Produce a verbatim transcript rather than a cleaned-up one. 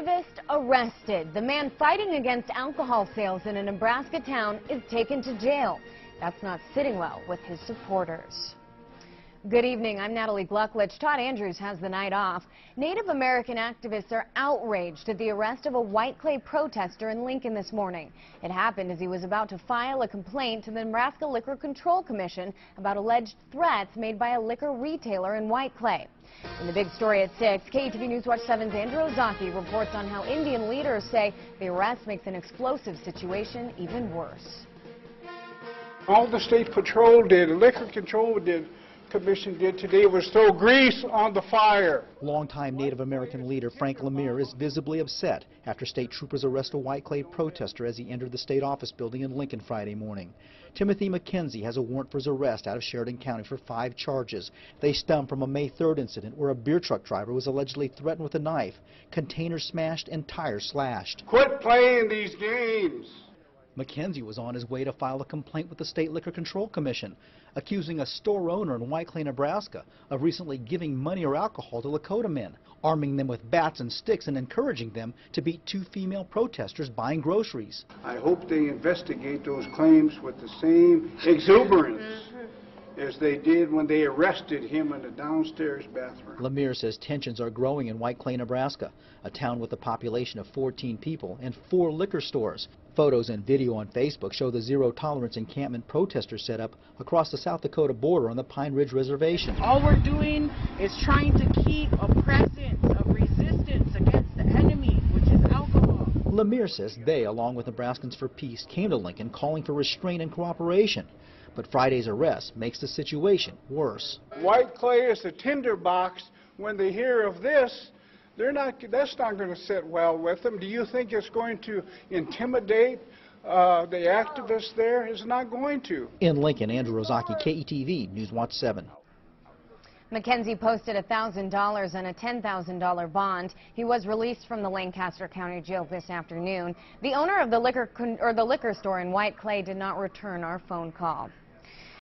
activist arrested. The man fighting against alcohol sales in a Nebraska town is taken to jail. That's not sitting well with his supporters. Good evening, I'm Natalie Glucklich. Todd Andrews has the night off. Native American activists are outraged at the arrest of a Whiteclay protester in Lincoln this morning. It happened as he was about to file a complaint to the Nebraska Liquor Control Commission about alleged threats made by a liquor retailer in Whiteclay. In the big story at six, K E T V News Watch seven's Andrew Ozaki reports on how Indian leaders say the arrest makes an explosive situation even worse. All the state patrol did, the liquor control did, commission did today was throw grease on the fire. Longtime Native American leader Frank Lemire is visibly upset after state troopers arrest a Whiteclay protester as he entered the state office building in Lincoln Friday morning. Timothy McKenzie has a warrant for his arrest out of Sheridan County for five charges. They stem from a May third incident where a beer truck driver was allegedly threatened with a knife, containers smashed and tires slashed. Quit playing these games. McKenzie was on his way to file a complaint with the State Liquor Control Commission, accusing a store owner in Whiteclay, Nebraska, of recently giving money or alcohol to Lakota men, arming them with bats and sticks and encouraging them to beat two female protesters buying groceries. I hope they investigate those claims with the same exuberance as they did when they arrested him in the downstairs bathroom. Lemire says tensions are growing in Whiteclay, Nebraska, a town with a population of fourteen people and four liquor stores. Photos and video on Facebook show the zero-tolerance encampment protesters set up across the South Dakota border on the Pine Ridge Reservation. All we're doing is trying to keep a presence of resistance against the enemy, which is alcohol. Lemire says they, along with Nebraskans for Peace, came to Lincoln calling for restraint and cooperation. But Friday's arrest makes the situation worse. Whiteclay is a tinderbox. When they hear of this, they're not, that's not going to sit well with them. Do you think it's going to intimidate uh, the activists there? It's not going to. In Lincoln, Andrew Ozaki, K E T V, News Watch seven. McKenzie posted one thousand dollars and a ten thousand dollar bond. He was released from the Lancaster County Jail this afternoon. The owner of the liquor, con or the liquor store in Whiteclay did not return our phone call.